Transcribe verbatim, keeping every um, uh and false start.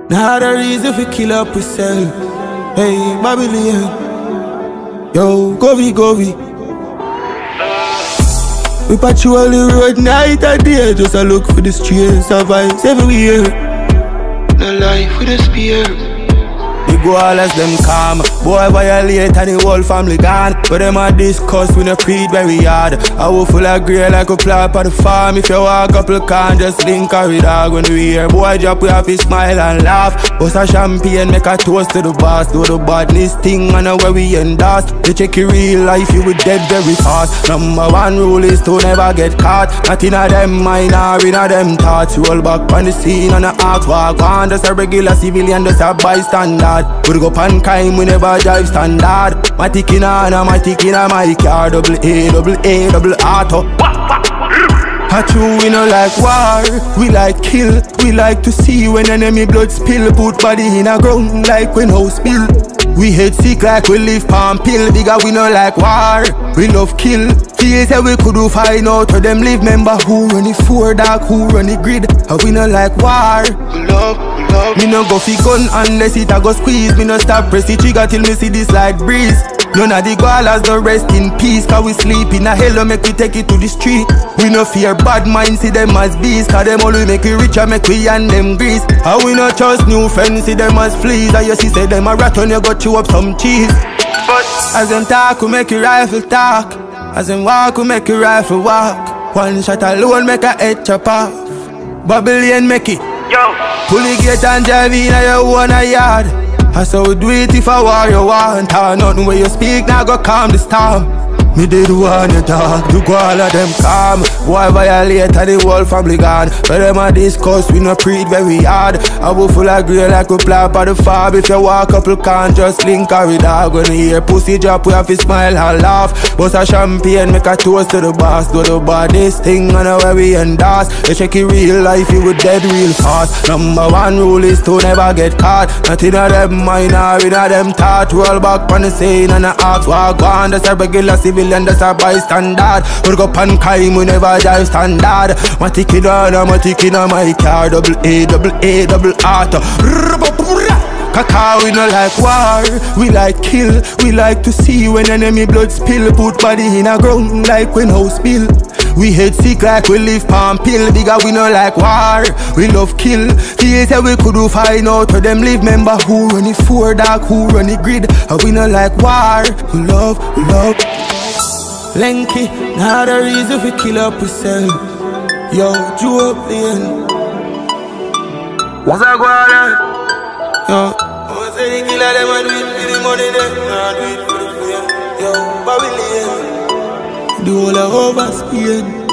Not a reason for kill up yourself. Hey, Babylon. Yo, Govy, Govy. We patrol the road night and day, just a look for the streets, survive everywhere. No life with a spear. We go all as them calm. Boy violate and the whole family gone. But them a discuss, we no creed very hard. I will full of grey like a plant on the farm. If you walk up, you can't just link a with dog. When we hear boy drop, we have to smile and laugh. Bust a champagne, make a toast to the boss. Do the badness thing, I know where we endorse. You check your real life, you will dead very fast. Number one rule is to never get caught. Not in a them mind or in a them thoughts. Roll back on the scene and the ask walk on. Just a regular civilian, just a bystander. We go pan kind, we never drive standard. My tick in a, my tick in a, my car. Double A, double A, double auto. A true, we no like war, we like kill. We like to see when enemy blood spill. Put body in a ground like when house spill. We hate sick like we live palm pill. Bigger we no like war, we love kill. Feel say we could do find out where them live. Member who run the four dark, who run the grid. And we no like war, we love, we love. Me no go fi gun unless it a go squeeze. Me no stop press the trigger till me see this light breeze. None of the goalers don't rest in peace. Cause we sleep in a hell, make we take it to the street. We no fear bad minds, see them as bees. Cause them only make we richer, make we and them grease. And we no trust new friends, see them as fleas. And you see say them a rat on you, go chew up some cheese. But as them talk, we make your rifle talk. As them walk, we make your rifle walk. One shot alone make a head chop off. Babylon make it. Yo. Pull the gate and drive in a your own yard. I saw we do it if I war you want. Or nothing where you speak now go calm the storm. Me did want you talk, do go all of them calm. Boy violate and the whole family gone. But them a discuss, we no preach very hard. I will full of grey like we plant on the farm. If you walk up, you can't just link a with dog. When you hear pussy drop, we have to smile and laugh. Bust a champagne, make a toast to the boss. Do the baddest thing, I know where we endorse. You check your real life, you will dead real fast. Number one rule is to never get caught. Not in a them mind or in a them thought. Roll back on the scene and the ask walk on. That's a regular civil and that's a bystander. We go pan kind, we never drive standard. My ticket on, my ticket on my car. Double A, double A, double auto. Kaka, we no like war, we like kill. We like to see when enemy blood spill. Put body in a ground like when house spill. We hate sick like we live palm pill. Bigger we no like war, we love kill. Feel say we could do find out where them live. Member who run the four dark, who run the grid. And we no like war, we love, we love. Lenky, not a reason for kill up yourself. Yo, Joe Plain. What's that going on? Yo, I say the killer them a do it for the money them. Nah, do it for the fame. Yo, Babylon. Do all the overspeed.